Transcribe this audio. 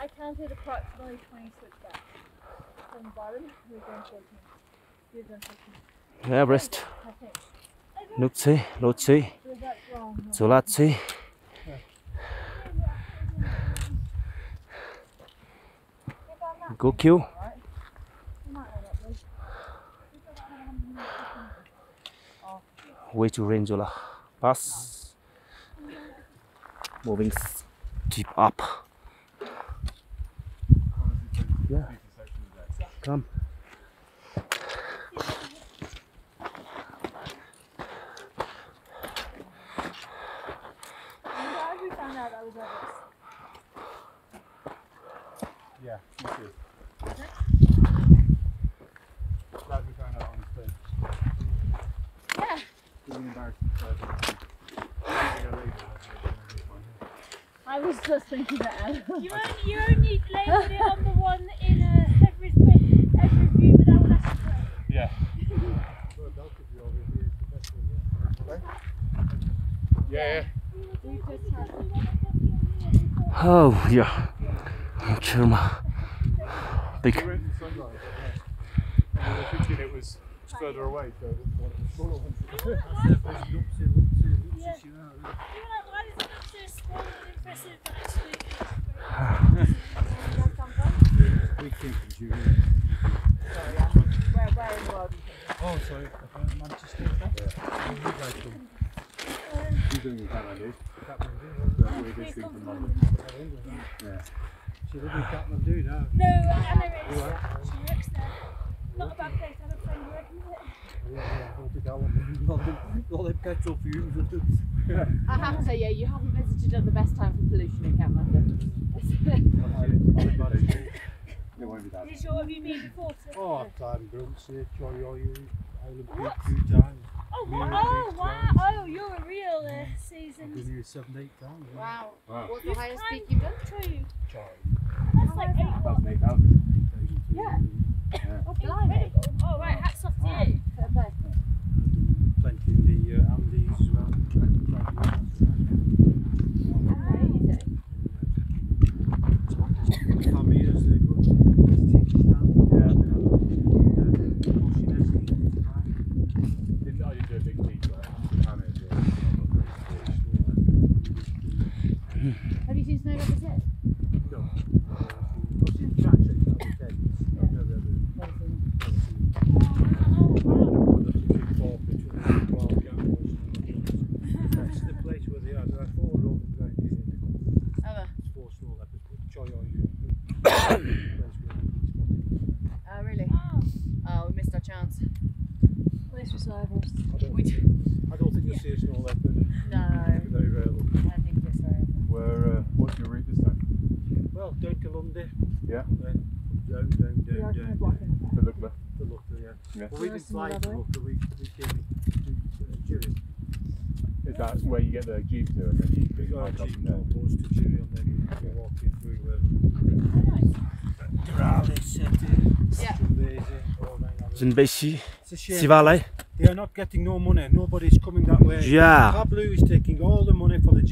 I counted approximately 20 switchbacks. From the bottom, we're going 14. You've done 15. Everest. I think. Nupsi, Lotsi, So that's wrong. No. Zolatsi. Go Q. Way to Renjo lah. Pass. Moving steep up. Yeah. Come. How did we find out that was Everest? Yeah, me too. Glad we found out on the thing. Yeah. It was an embarrassing story. I was just thinking that. You only labelled it on the one in Everest view, but that one has to go. Yeah. Yeah, Oh yeah. Chirma. Big. we went in sunrise, and we were thinking it was further away, so I didn't want the smaller ones. Yeah. You were like, why does it look so small and impressive, but actually We came from June. Where in the world? Oh, sorry, Manchester. Yeah. You guys come. You're doing Kathmandu. That's the weirdest thing from London. Yeah. She lives in Kathmandu now. No, Anna is. She works there. Not a bad place, I have a friend who reckons it. Yeah, I don't think I want to do London. All them petrol fumes. I have to say, yeah, you haven't visited at the best time for pollution in Kathmandu. It won't be that. Is your, have you been before? Oh, I've climbed Bruntsea, Choyoyu, Island Peak 2 times. Oh, Mira oh Peak wow! twice. Oh, you're a real I've been seasoned. here 7-8 times. Wow. Wow. What's the You've highest climbed peak you've done? Choyu. Choyoyu. That's like 8 That's 8,000. Yeah. Yeah. Oh, blimey. Oh, right, hats off to Wow. you. Fair play. Plenty in the Andes as well. Amazing. Pamirs, they're good. I didn't do a big peak, but Have you seen snow leopards yet? No. I've seen tracks in the States. I've never ever seen This is the place where they are. There are 4 roads around here. Other. 4 snow leopards. Choyoyu. Place where they Oh, really? Oh. Oh, we missed our chance. At least we saw Everest. I don't think you'll see a snow leopard. No, Very rarely. I think it's very. what's your route this time? Well, down to Lundy. Yeah. Then down To look there. to Lucca, yeah. Yeah. Well, we didn't fly to Lucca, we came to Jiri. Is that where you get the jeep to, and then We you got a hike up jeep from that there? goes to Jiri and then we walk in through Durali, Yeah. Zimbabwe, all that. Zinbeshi. It's a shame. Sivalai. They are not getting no money, nobody's coming that way. Yeah. Pablo is taking all the money for the